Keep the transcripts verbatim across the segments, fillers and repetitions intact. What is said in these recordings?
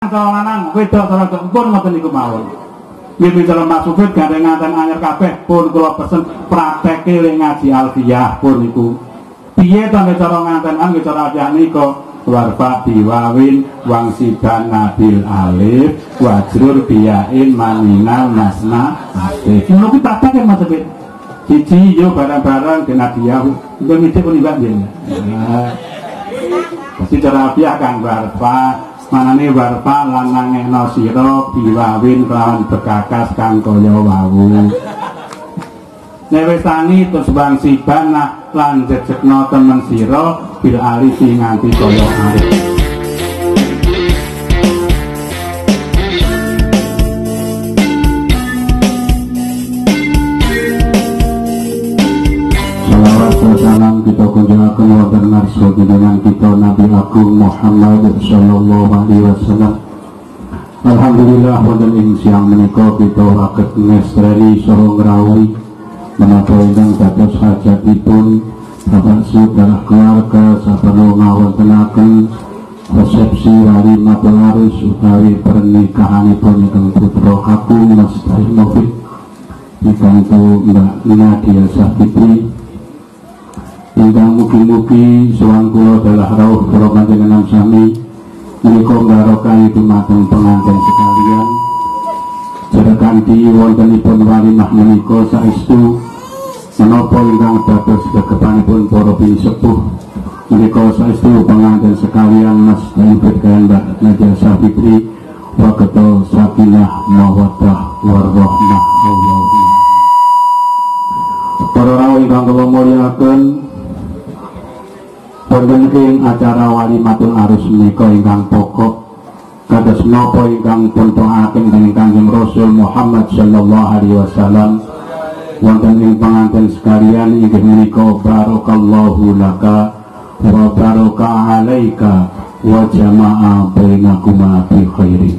cara lanang, wedok cara wedok pun ngoten niku mawon. Nggih pinten Mas Mufid gandeng nganten anyar kabeh pun kula pesen prakteke le ngaji alfiyah pun niku. Piye to nek cara ngantenan nggih cara alfiyah nika warfa diwawin wangsiban nabil alif wajrur biyain maninal masna asif. Niku ki prakteke Mas Mufid. Siji yo barang-barang kena dia untuk ngicip pun ibak dia. Pasti cara alfiyah kan warfa manane warfa lan nangehno sira biwawin kelawan bekakas kang kaya wawu. Nek wis tani terus wangsiban lan jejekno temen sira bil alif nganti kaya alif. Salam kita kunjungakan wonten ngarsa dengan kita Nabi Agung Muhammad sallallahu alaihi wasallam. Alhamdulillah wonten ing siang menika kita saged ngestreni saha ngrawuhi menapa ingkang dados hajatipun Bapak saudara keluarga saperlu ngawontenaken resepsi walimah pelaris utawi pernikahanipun ingkang putra kakung Mas Mufid dibantu Mbak Nadia Safitri. Ingkang mugi-mugi sowan kula adalah rawuh para panjenengan sami menika barokah dumateng pengantin sekalian. Jarakanti wontenipun walimah menika saestu menapa ingkang dados gegepanipun para pinsepuh menika saestu pengantin sekalian Mas David kaliyan Mbak Nadia Safitri wageto sakinah mawaddah warahmah Allahumma. Para rawuh ingkang kula mulyakaken wonten ing acara walimatul arus menika ingkang pokok kados menapa ingkang puntuhaken dening Kanjeng Rasul Muhammad sallallahu alaihi wasallam wonten ing panganten sekalian inggih menika barakallahu laka wa baraka alaika wa jama'a bainakuma bi khairin.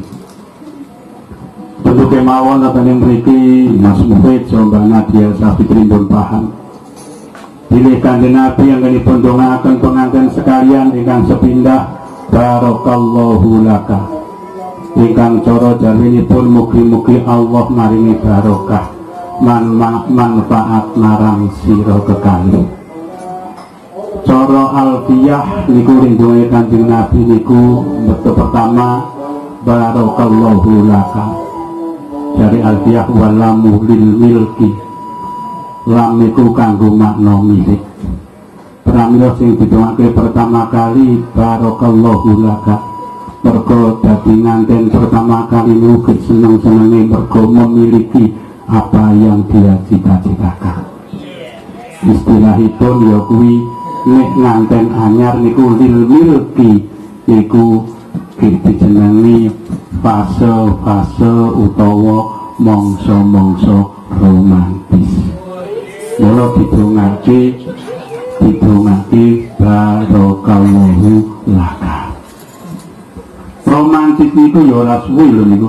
Tentu kemawon wonten ing mriki Mas Mufid Mbak Nadia Safitri pun paham pilih Kanjeng Nabi yang dipun dongaaken pengantin sekalian ingkang sepindah barakallahu laka ingkang cara jarwinipun mugi-mugi Allah maringi barokah man ma manfaat marang sira kekalih. Cara alfiyah niku rindunge Kanjeng Nabi niku betul pertama barakallahu laka dari alfiyah walamu lil milki lam niku kanggo makna milik. Pramila sing didongake pertama kali barakallahu laka mergo dadi nganten pertama kali niku seneng-senenge mergo memiliki apa yang dia cita-citakan. Istilahipun ya kuwi nek nganten anyar niku lil milki niku dijenengi fase-fase utawa mangsa-mangsa romantis. Mula didongake didongake barakallahu laka. Romantis niku ya ora suwi lho niku.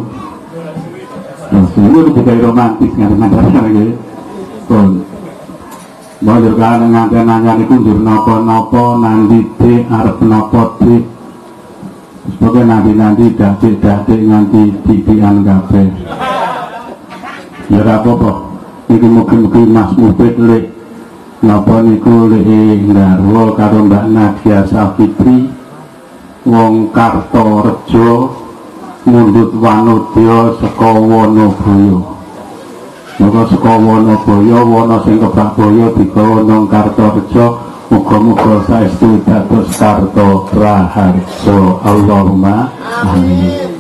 Suwi digawe romantis nganten-nganten iki. Pun. Banjur kan nganten anyar niku ndur napa-napa nanti de arep napa de. Sebagai nanti-nanti dadik-dadik nganti dipian kabeh. Ya ora apa-apa. Iki mugi-mugi Mas Mufid lek napa niku lek ngarwa karo Mbak Nadia Safitri wong Kartorejo mundhut wanodya saka Wanabaya. Maka saka Wanabaya wana sing kebak baya digawa nang Kartorejo muga-muga saestu dados karto praharja. Allahumma amin.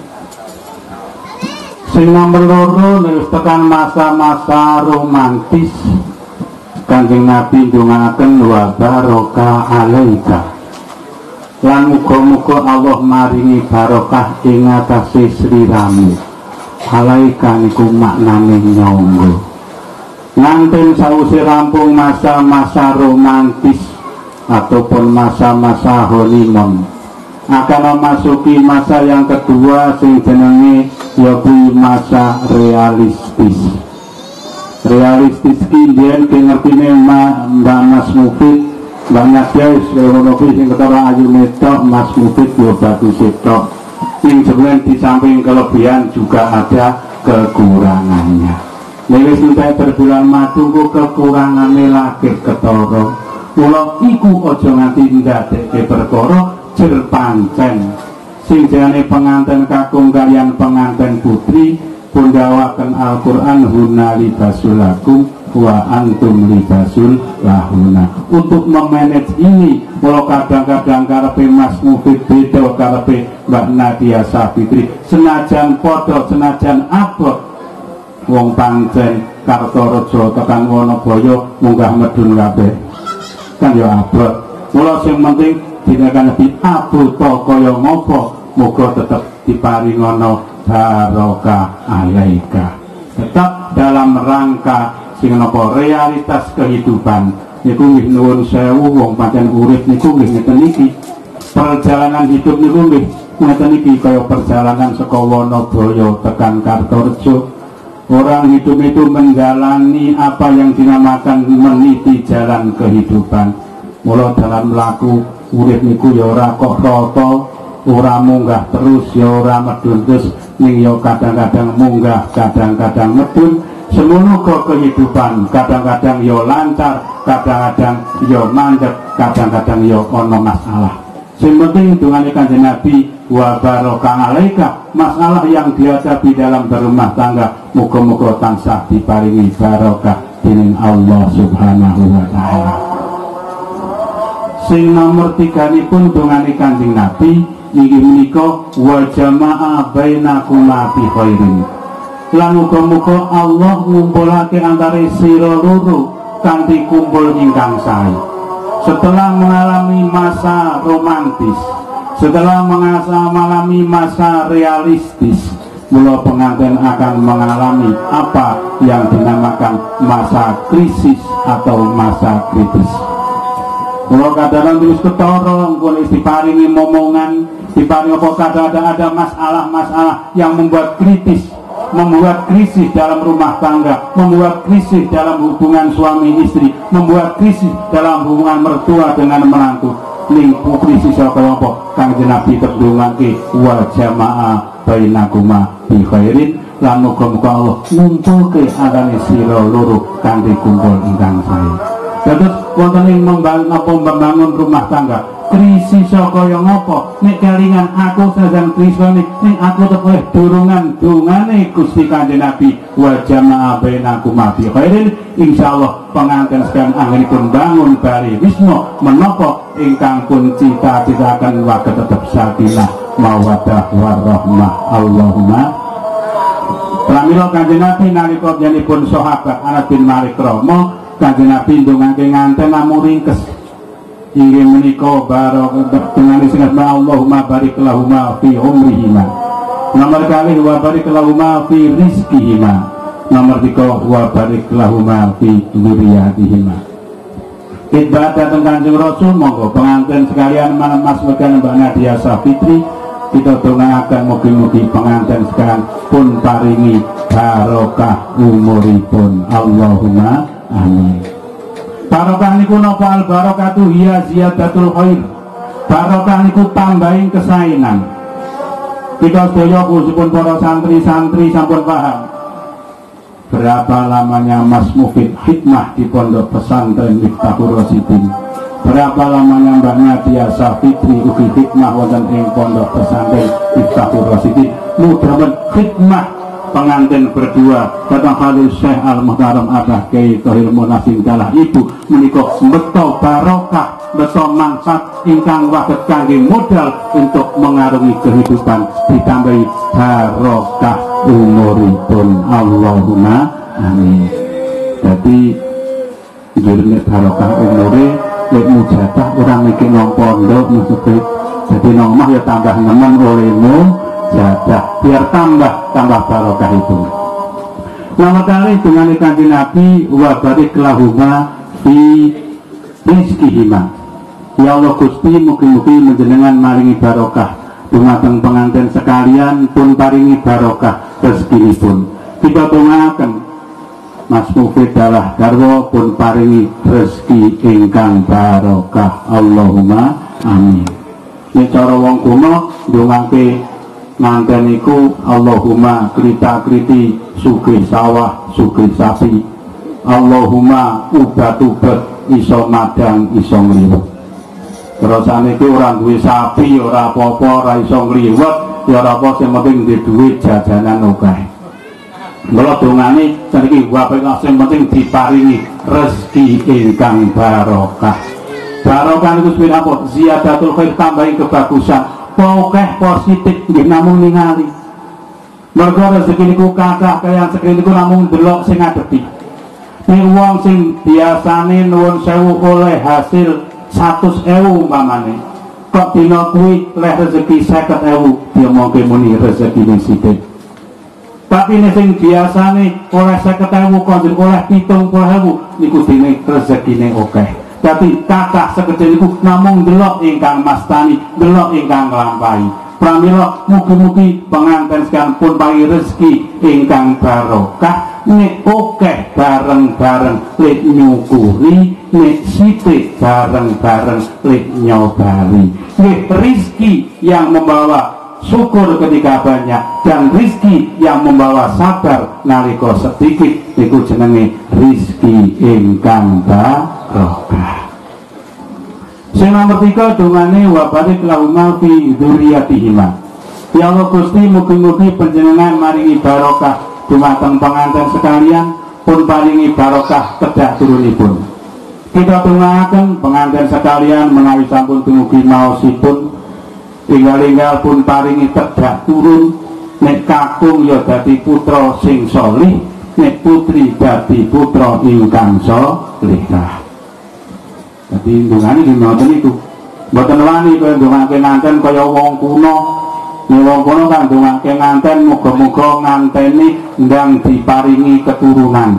Sing nomor loro nek tekan masa-masa romantis Kanjeng Nabi ndongaaken wa baraka alaika lan muga-muga Allah maringi barokah ing atase sliramu. Alaika niku maknane nyangga. Nganten sawise rampung masa-masa romantis ataupun masa-masa honeymoon akan memasuki masa yang kedua sing jenenge yaitu masa realistis. Realistis ki yen ki ngertine Mbak Mas Mufid banyak guys ngono ki sing ketara ayu metok Mas Mufid yo bagus setok Yang sebenarnya di samping kelebihan juga ada kekurangannya. Lewis entek berbulan madu ku kekurangane lagi ketara. Mula iku aja nganti ndadekke perkara jer pancen. Sing jane penganten kakung kaliyan penganten putri pundawaken Al-Qur'an hunna libasul lakum wa antum libasul lahuna. Untuk memanage ini, kalau kadang-kadang karepe Mas Mufid beda karepe Mbak Nadia Safitri, senajan podo senajan abot wong pancen Kartorejo tekan Wonoboyo munggah medun kabeh kan ya abot. Mula sing penting dinakan lebih abot kaya ngopo muga tetep diparingono barokah alaika, tetap dalam rangka sing napa realitas kehidupan niku nggih nuwun sewu wong pancen urip niku nggih ngeten iki. Perjalanan hidup niku nggih ngeten iki kaya perjalanan saka Wonoboyo tekan Kartorejo. Orang hidup itu menjalani apa yang dinamakan meniti jalan kehidupan. Mula dalam laku urip niku ya ora kok rata, ora munggah terus ya ora medun terus, ning ya kadang-kadang munggah, kadang-kadang medun. Semono kok kehidupan, kadang-kadang yo lancar, kadang-kadang yo mandek, kadang-kadang yo ono masalah. Sing penting dungane Kanjeng Nabi wa barokah alaika, masalah yang dihadapi dalam berumah tangga muga-muga tansah diparingi barokah dening Allah Subhanahu wa taala. Sing nomor tiga nipun dungane Kanjeng Nabi inggih menika wa jama'a bainakuma bi khairin. Lan muga-muga Allah ngumpulake antara sira loro kanthi kumpul ingkang sae. Setelah mengalami masa romantis, setelah mengalami masa realistis, mula pengantin akan mengalami apa yang dinamakan masa krisis atau masa kritis. Mula kadang terus ketorong, boleh diparingi momongan, diparingi apa kadang ada masalah-masalah yang membuat kritis, membuat krisis dalam rumah tangga, membuat krisis dalam hubungan suami istri, membuat krisis dalam hubungan mertua dengan menantu. Ning krisis kaya apa Kanjeng Nabi terdungake wa jama'a bainakuma bi khairin, lan muga-muga Allah ngumpulke antane sira loro kanthi kumpul ingkang sae. Dados wonten ing membangun apa membangun rumah tangga krisis kaya ngapa nek kelingan aku sajan krisis ning aku tetep dorongan dongane Gusti Kanjeng Nabi wa jama'a bainakuma bi khairin, insyaallah pengantin sekalian anggenipun bangun bari wisma menapa ingkang pun cita-citakan wae tetep sakinah mawaddah warahmah. Allahumma pramila Kanjeng Nabi nalika nyanipun sahabat Anas bin Malik Rama, Kanjeng Nabi ndongake nganten namung ringkes inggih menika barokah dengan sing Allahumma barik lahuma fi umrihima. Nomor kali wa barik lahuma fi rizqihima. Nomor tiga wa barik lahuma fi dzurriyyatihima. Ibadah datang Kanjeng Rasul, monggo pengantin sekalian malam Mas Megan Mbak Nadia Safitri kita dongaaken mugi-mugi pengantin sekalian pun paringi barokah umuripun. Allahumma amin. Barokah niku napa? Al barokatu hiya ziyadatul khair. Barokah niku tambahin kesaenan. Kita sedaya khususipun para santri-santri sampun paham berapa lamanya Mas Mufid hikmah di pondok pesantren Miftahur Rasyidin. Berapa lamanya Mbak Nadia Safitri ugi hikmah wonten ing pondok pesantren Miftahur Rasyidin. Mudah-mudahan hikmah pengantin berdua datang Khalil Syekh Al-Muhtaram Abah Kiai Thohir Munasim kalah ibu menika beto barokah, beto manfaat ingkang waget kangge modal untuk mengarungi kehidupan, ditambahi barokah umuripun. Allahumma amin. Jadi jurne barokah umure lek mujadah ora mikir nang pondok maksudnya. Jadi nang omah ya tambah nemen olehmu jadah biar tambah tambah barokah itu. Nama kali dengan Kanjeng Nabi wa barik lahuma fi rizqihima. Ya Allah Gusti mugi-mugi menjenengan maringi barokah dumateng pengantin sekalian pun paringi barokah rezekinipun. Kita dongaaken Mas Mufid dalah garwa pun paringi rezeki ingkang barokah. Allahumma amin. Nek cara wong kuno ndongake nganten niku Allahumma krita-kriti sugih sawah sugih sapi, Allahumma ubat-ubat iso madang iso ngliwet. Terus saniki ora duwe sapi ora apa-apa, ora iso ngliwet ya ora apa, sing penting duwe duit jajanan akeh. Mula dongane saniki wae sing penting diparingi rezeki ingkang barokah. Barokah niku sepinapun ziyadatul khair, tambahi kebagusan, akeh positif nggih namung ningali. Mergo rezeki niku kathah kaya rezeki niku namung delok sing ngadepi. Ning wong sing biasane nuwun sewu oleh hasil seratus ribu umpamane, kok dina kuwi leh rezeki seket ribu, dia mungkin muni rezeki ning sithik. Tapi nek sing biasane oleh seket ribu kok oleh pitung puluh ribu niku dene rezekine akeh. Tapi kathah sekecil niku namung delok ingkang mastani, delok ingkang nglampahi. Pramila mugi-mugi penganten sekalian pun paringi rezeki ingkang barokah, nek akeh bareng-bareng lek nyukuri, nek sithik bareng-bareng lek nyobari. Nggih, rezeki yang membawa syukur ketika banyak dan rezeki yang membawa sabar nalika sedikit niku jenenge rezeki ingkang barokah. Sing nomor tiga dongane wa barik lahuma fi dzurriyyatihima. Ya Allah Gusti, mugi-mugi panjenengan maringi barokah dumateng pengantin sekalian, pun paringi barokah kedah turunipun. Kita dongaaken pengantin sekalian menawi sampun dumugi maosipun, tinggal-tinggal pun paringi kedah turun, nek kakung ya dadi putra sing solih, nek putri dadi putra ingkang solihah. Jadi ndongane nggih ngoten niku. Mboten wani kaya ndongake nganten kaya wong kuno. Nek wong kuno kan ndongake nganten muga-muga nganteni ndang diparingi keturunan.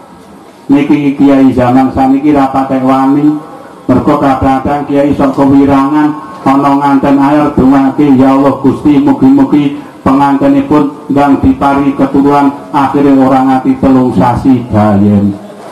Niki kiai zaman saniki ra patek wani. Mergo kadang kiai sok kewirangan ana nganten air ndongake ya Allah Gusti mugi-mugi pengantenipun ndang diparingi keturunan, akhirnya orang ati telung sasi bayen.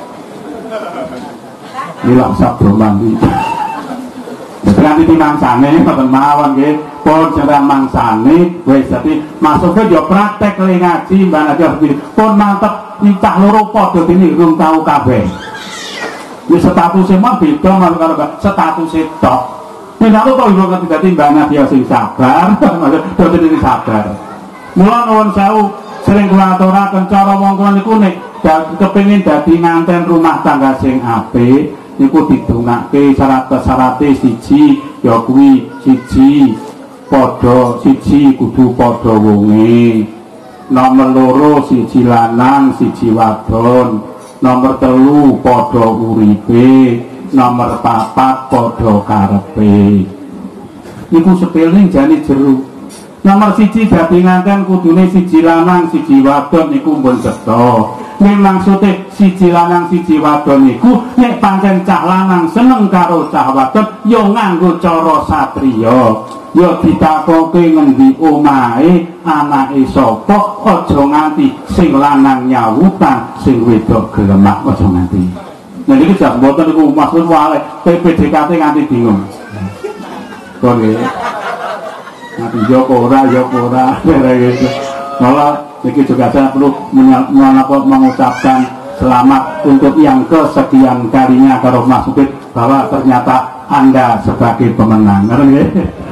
Nilak sabdo mandi. Nanti di mangsane, mboten mawon nggih. Pun jenengan mangsane, wis dadi masuknya yo praktek le ngaji mbak aja pun mantep nitah loro padha dene rung tau kabeh. Wis statusé mah beda karo statusé tok. Nek aku kok yo ngerti dadi mbak Nadia sing sabar, maksud dadi sabar. Mula nuwun sewu sering kula aturaken cara wong kula niku nek kepengin dadi nganten rumah tangga sing apik niku didongake syarat-syarate siji ya kuwi siji padha siji kudu padha wonge, nomor loro siji lanang siji wadon, nomor telu padha uripe, nomor papat padha karepe. Niku sepele jane jero. Nomor siji dadi nganten kudune siji lanang siji wadon niku mbon cetha. Nek maksude siji lanang siji wadon niku nek pancen cah lanang seneng karo cah wadon ya nganggo cara satriya, ya ditakoke ngendi omahe, anake sapa, aja nganti sing lanang nyawutan sing wedok gelemak, aja nganti. Nah niki jas mboten niku maksud wae P D K T nganti bingung. Kok nggih. Nanti yo ora yo ora gitu. Malah niki juga saya perlu mengucapkan selamat untuk yang kesekian kalinya karo Mas Supit bahwa ternyata Anda sebagai pemenang. Ngerti nggih?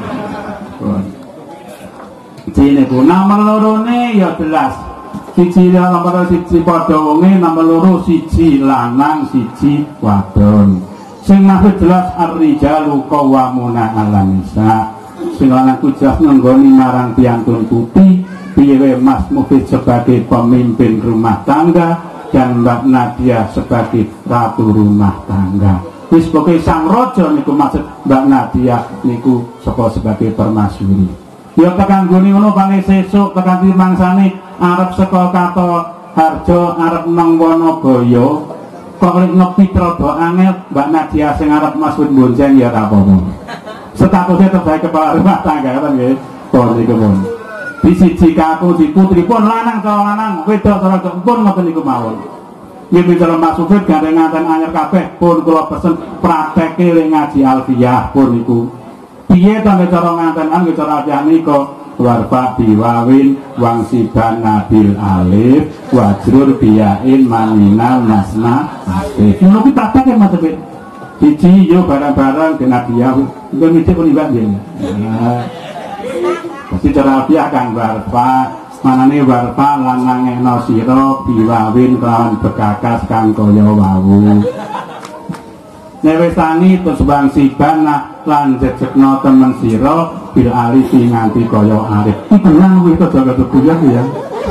Cine ku nomor lorone ya jelas. Siji nomor siji padha wonge, nomor loro siji lanang siji wadon. Sing maksud jelas ar-rijalu qawwamuna 'alan nisa. Sing lanang ku jelas nggoni marang piantun putih. Piye Mas Mufid sebagai pemimpin rumah tangga dan Mbak Nadia sebagai ratu rumah tangga. Wis pokoke sang raja niku maksud Mbak Nadia niku saka sebagai permasyuri. Ya tekan goni ngono pange sesuk tekan mangsane arep saka Kato Harjo arep nang Wonoboyo kok lek ngepi rada angel Mbak Nadia sing arep Masud bonceng ya ora apa-apa. Statusnya terbaik kepala rumah tangga kan nggih. Pun niku pun. Di siji kakung di putri pun lanang cara lanang wedok cara wedok pun ngoten niku mawon. Yen cara maksud gandeng nganten anyar kabeh pun kula pesen prakteke le ngaji alfiyah pun niku. Piye ta cara ngantenan cara alfiyah niku warfa biwawin wangsiban nabil alif wajrur biyain maninal masna asif ngono kuwi tak tak Mas Tebet siji yo barang-barang kena dia nggo micik pun ibak yen nah mesti cara alfiah kan warfa manane warfa lan nangehno sira biwawin kelawan bekakas kang kaya wawu nek wis tani terus wangsiban lan jejekno temen sira bil alif nganti kaya alif iki tenang kuwi aja gak guyon ya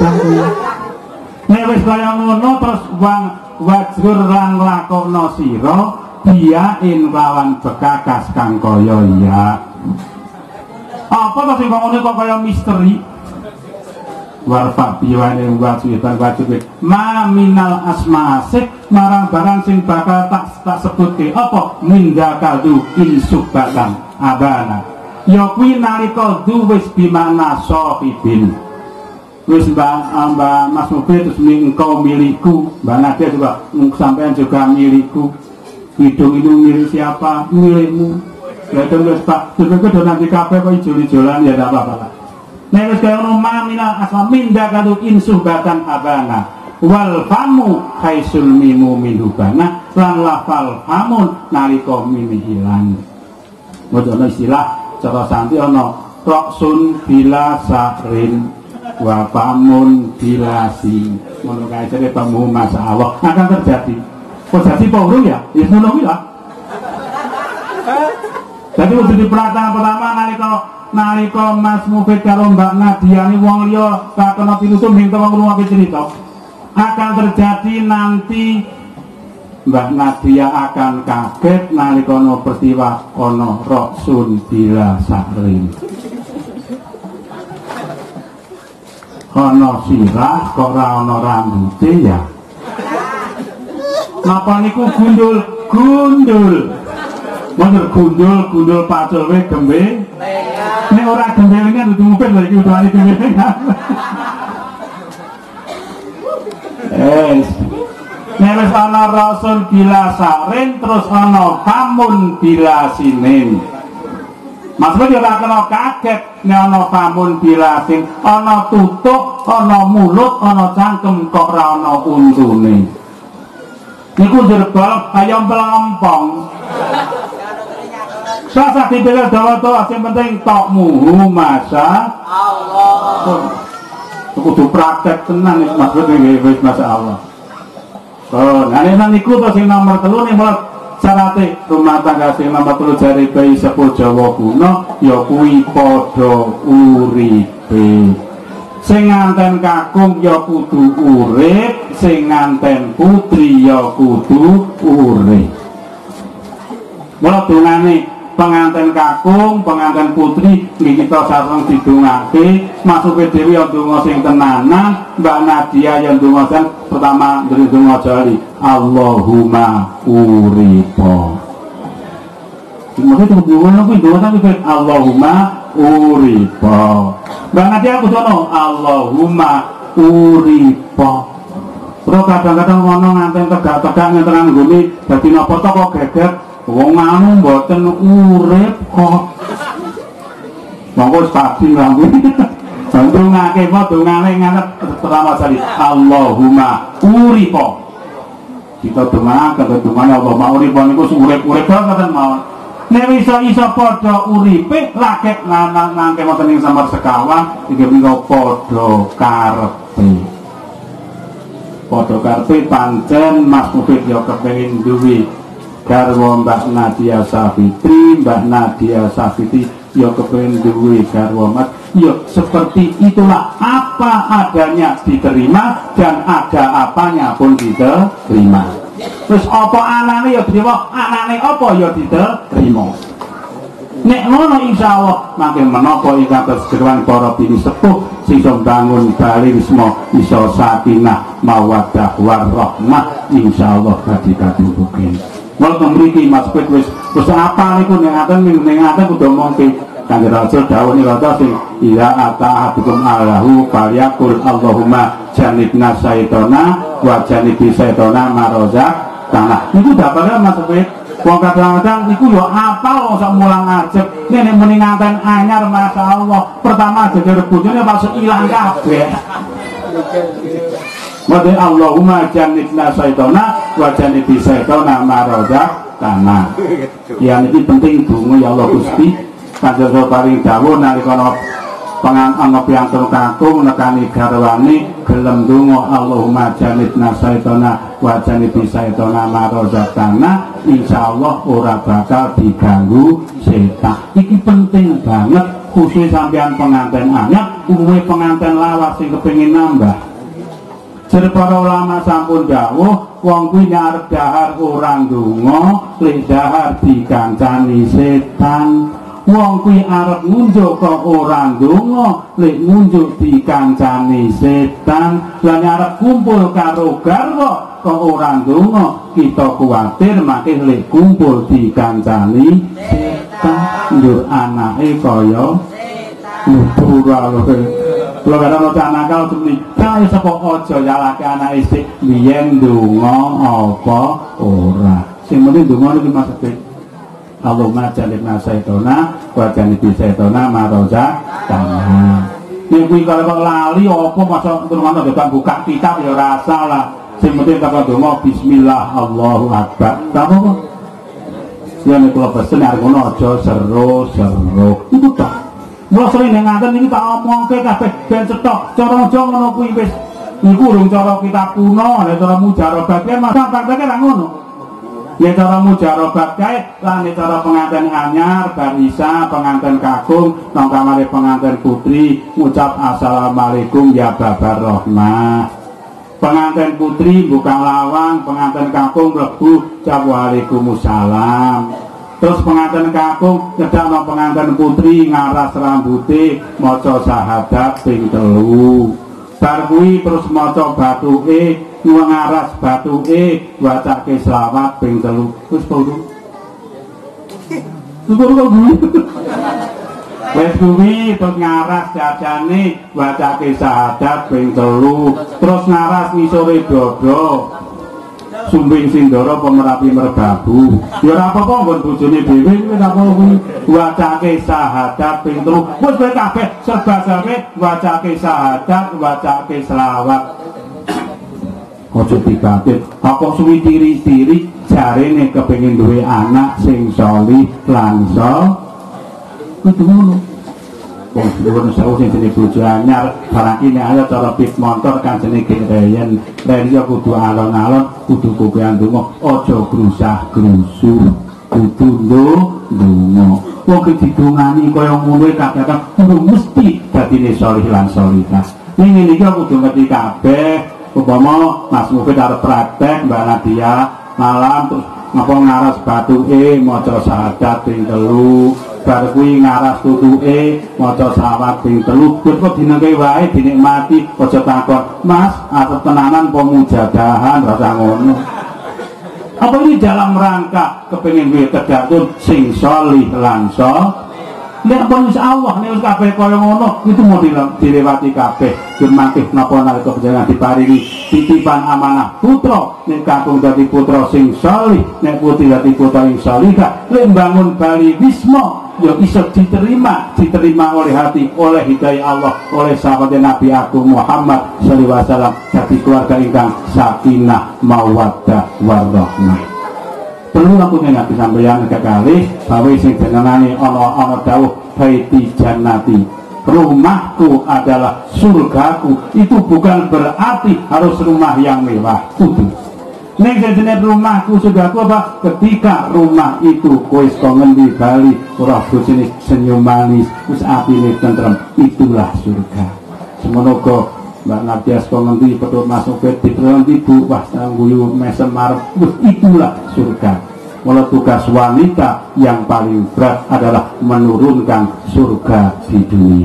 nek wis kaya ngono terus wang wajur lan lakokno sira biyain lawan bekakas kang kaya ya apa to sing ngono kok kaya misteri warfa biwane wajiban wajib ma minal asma'asik marang barang sing bakal tak tak sebutke apa mindakadu insubatan abana ya kuwi nalika du wis bimana sahibin wis mbak mbak Mas Mufid terus engkau milikku mbak Nadia juga sampean juga milikku hidung itu milik siapa milikmu ya terus Pak terus kok nanti kabeh kok ijol-ijolan ya enggak apa-apa lah nek wis kaya ngono mamina asma minda kadu insubatan abana wal famu khaisul mimu minubana lan lafal famun nalika mimi ilang ngono istilah cara santi ana roksun bila sakrin wa famun bila si ngono kae cere pemu masyaallah akan terjadi kok jadi pawru ya ya ngono kuwi lah jadi udah di perantara pertama nalika nalika Mas Mufid karo Mbak Nadia ini wong liya kakena pinutum ing wong ngrungokne cerita akan terjadi nanti Mbak Nadia akan kaget nalika ana peristiwa ana roksun bila sakrin ana sirah kok ora ana rambuté ya napa niku gundul gundul bener gundul gundul pacul we gembe nek ora gembelengan kudu mupet lho iki utane gembelengan eh nek wis ana rasul bila sarin terus ana famun bila sinin maksudnya ora kena kaget nek ana famun bila sin ana tutuk ana mulut ana cangkem kok ora ana untune niku jerbal ayam pelompong sasa dipilih dawa-dawa yang penting tokmuhu masa Allah kudu praktek tenan iki maksudnya wis masa Allah oh nah ini niku to sing nomor telu nih mulai syaratnya rumah tangga sing nomor telu jari bayi sepuh Jawa kuno ya kuwi padha uripe sing nganten kakung ya kudu urip sing nganten putri ya kudu urip mulai dongane pengantin kakung, pengantin putri ini kita sareng didongake masuk ke dewi yang donga sing tenanan Mbak Nadia yang donga sing pertama dari donga jari Allahumma uripo maksudnya donga itu donga tapi Allahumma uripo Mbak Nadia aku dono Allahumma uripo terus kadang-kadang ngomong nganten tegak-tegak nganten nggone dadi napa to kok geger wong anu mboten urip kok. Monggo pasti ngambil. Dongake apa dongane nganget pertama kali Allahumma uripo. Kita dongaken dongane Allahumma uripo niku urip-urip banget mawon. Nek iso-iso padha uripe lagek lanang nangke wonten ing samar sekawan iki menika padha karepe. Padha karepe pancen Mas Mufid yo kepengin duwe garwa Mbak Nadia Safitri, Mbak Nadia Safitri ya kepengen duwe garwa mat ya seperti itulah apa adanya diterima dan ada apanya pun diterima terus apa anane ya diterima anane apa ya diterima nek ngono insyaallah makin menapa ingkang keseruan para bini sepuh sing iso bangun bali wisma iso sakinah mawaddah warahmah insyaallah kadhi-kadhi mungkin wal memiliki Mas Pet wis wis apa niku ning ngaten ning ngaten kudu mongke Kanjeng Rasul dawuh niku sing ila ata'atukum Allahu falyaqul Allahumma janibna syaitana wa janibi syaitana maroza tanah niku dapatnya Mas Pet Wong kadang-kadang iku yo apal sak mulang ajeb. Nek muni nganten anyar masyaallah. Pertama jejer bojone pas ilang kabeh. Mode Allahumma jannibna syaitana wa jannibi syaitana maroda tanah. Ya niki penting donga ya Allah Gusti. Kanjeng paring dawuh nalika pengan ana piantun kakung nekani garwane gelem donga Allahumma jannibna syaitana wa jannibi syaitana maroda tanah. Insyaallah ora bakal diganggu setan. Iki penting banget khusus sampean pengantin anyar, umume pengantin lawas sing kepengin nambah. Jer para ulama sampun dawuh wong kuwi arep dahar ora ndonga, lek dahar dikancani setan. Wong kuwi arep ngunjuk kok ora ndonga, lek ngunjuk dikancani setan. Lan arep kumpul karo garwa kok ora ndonga, kita kuwatir makin lek kumpul dikancani setan. Njur anake kaya setan. Kalau kadang ada anak kau tuh nikah, ya sepok ojo nyalake anak istri biyen donga apa ora. Sing penting donga niku maksudnya Allahumma jannibna syaitana wa jannibi syaitana maroza tanah. Nek kuwi kalau kok lali apa masa ngono depan buka kitab ya rasa lah. Sing penting tak donga bismillah Allahu akbar. Tak apa. Ya nek kula pesen arep ngono aja seru-seru. Itu tak. Mula sering ngaten iki tak omongke kabeh ben cetok. Cara aja ngono kuwi wis niku urung cara kitab kuno, nek cara mujarabah kae masa praktek ra ngono. Nek cara mujarabah kae lan nek cara pengantin anyar, barisa, pengantin kakung, nang kamare pengantin putri ngucap assalamualaikum ya babar rahmah. Pengantin putri buka lawang, pengantin kakung mlebu ucap waalaikumsalam. Terus pengantin kakung ngedakno pengantin putri ngaras rambute maca syahadat ping telu. Bar kuwi terus maca batuke, ngaras batuke, wacake selawat ping telu. Wis telu. Syukur kok kuwi. Wis kuwi terus ngaras jajane wacake syahadat ping telu. Terus ngaras ngisore dodo. Sumbing Sindoro pemerapi merbabu. Ya ora apa-apa nggon bojone dhewe kuwi ora apa kuwi. Wacake syahadat ping telu. Wis kowe kabeh serba-serbe wacake syahadat, wacake selawat. Ojo dikaget. Apa suwi tiri-tiri jarene kepengin duwe anak sing salih lan saleh. Kudu ngono. Wong dhuwur sewu sing jenenge bojo anyar, barang iki nek ayo cara pit motor kan jenenge gereyen. Ren yo kudu alon-alon, kudu kokean donga, aja grusah-grusuh. Kudu ndonga. Wong didongani kaya ngono kadang-kadang mesti dadine salih lan salihah. Ning ngene iki kudu ngerti kabeh. Umpama Mas Mufid arep praktek Mbak Nadia malam terus ngapa ngaras batuke maca syahadat ping telu. Bar kuwi ngaras tutuke maca selawat ping telu. Kok dinenge wae dinikmati, aja takon, "Mas, arep tenanan apa mujadahan?" Rasa ngono. Apa ini dalam rangka kepengin duwe kedatun sing salih lan saleh. Nek pun insyaallah nek wis kabeh kaya ngono, itu mau dilewati kabeh. Gemakih napa nalika panjenengan diparingi titipan amanah putra, nek kakung dadi putra sing salih, nek putri dadi putra sing salihah, lek bangun bali wisma ya iso diterima, diterima oleh hati, oleh hidayah Allah, oleh sahabat Nabi Agung Muhammad sallallahu alaihi wasallam, dadi keluarga ingkang sakinah mawaddah warahmah. Perlu aku ngerti sampeyan kekali bahwa sing jenengane ana ana dawuh baiti jannati, rumahku adalah surgaku. Itu bukan berarti harus rumah yang mewah. Kudu nek jenenge rumahku surgaku apa? Ketika rumah itu kowe ngendi bali ora bojone senyum manis, wis atine tentrem, itulah surga. Semoga Mbak Nadia ngendi pedot masuk ke di bu wah tangguyu mesem marep, itulah surga. Walau tugas wanita yang paling berat adalah menurunkan surga di dunia.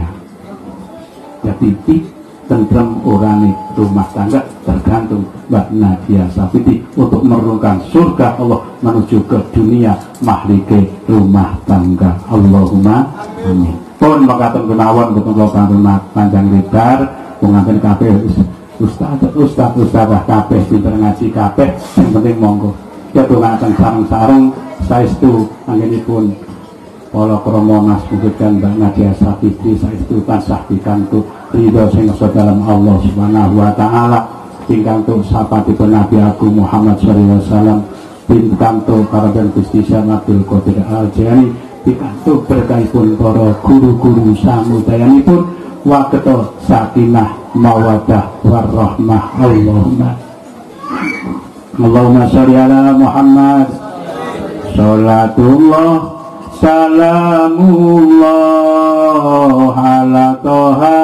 Jadi tentrem orane rumah tangga tergantung Mbak Nadia Safiti untuk menurunkan surga Allah menuju ke dunia mahlike rumah tangga. Allahumma amin. Pun makaten kenawan betul kangge panjang lebar pengantin kabeh ustaz ustaz ustazah kabeh pinter ngaji kabeh, yang penting monggo jatuhaken sareng-sareng saestu anggenipun para krama Mas Mugikan Mbak Nadia Sakiti saestu tansah pikantuk ridho sing dalam Allah Subhanahu wa taala ingkang tuk sapatipun Nabi Agung Muhammad sallallahu alaihi wasallam pikantuk karadan Gusti Syamsul Qadir Al-Jani pikantuk berkahipun para guru-guru samudayanipun waketo sakinah mawaddah warahmah Allahumma Allahumma sholli ala Muhammad sholatullah salamullah ala toha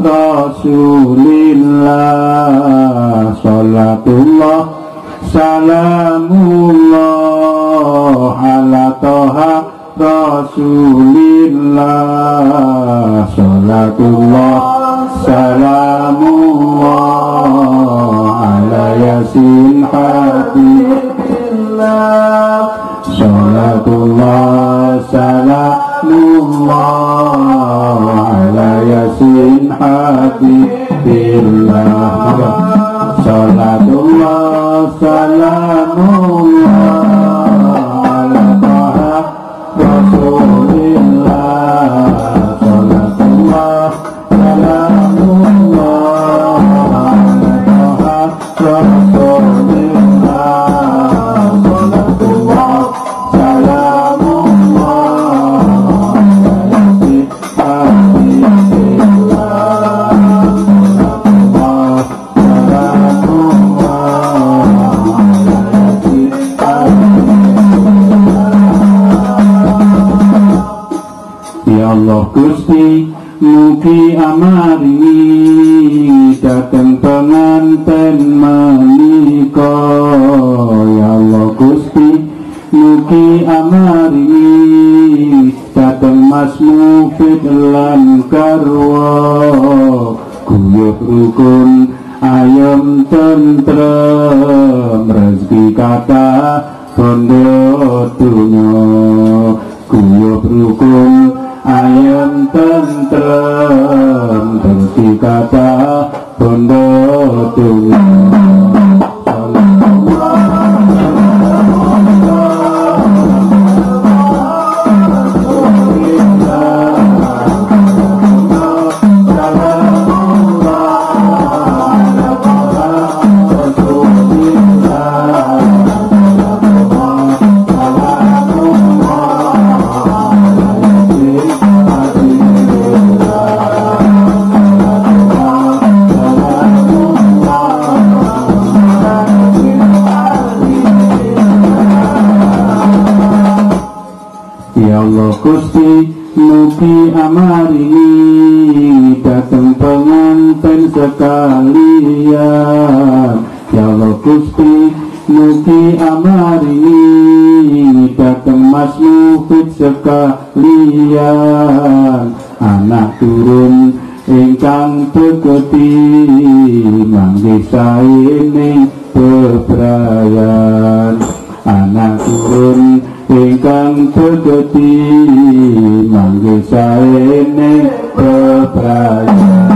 rasulillah sholatullah salamullah ala toha rasulillah sholatullah salamullah ala yasin habibillah sholatullah salamullah ala yasin habibillah sholatullah salamullah ala taha rasulillah sholatullah salamullah ala taha rasulillah sholatullah Allah Gusti mugi amaringi dateng penganten menika ya Allah Gusti mugi amaringi dateng Mas Mufid lan garwa guyub rukun ayem tentrem rezeki kata bondo dunya guyub rukun ayam tentrem rezeki kata bondo dunya Gusti mugi amaringi dateng penganten sekalian ya Allah Gusti mugi amaringi dateng Mas Mufid sekalian anak turun ingkang tegeti manggih saening bebrayan anak turun ingkang tegeti manggih saening bebrayan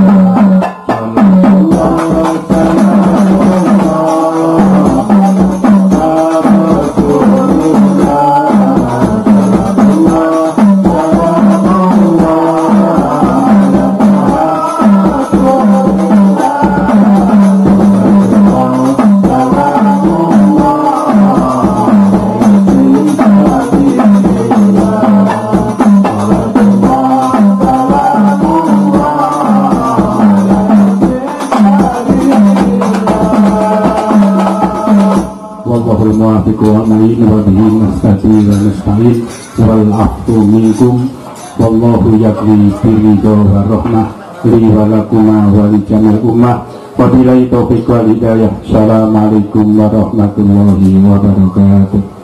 muwafiq wa ma'in wa bihi nasta'in wa nasta'in wal aftu minkum wallahu yakwi biridho wa rahmah li walakuma wa li jamil ummah wa billahi taufiq wal hidayah. Assalamualaikum warahmatullahi wabarakatuh.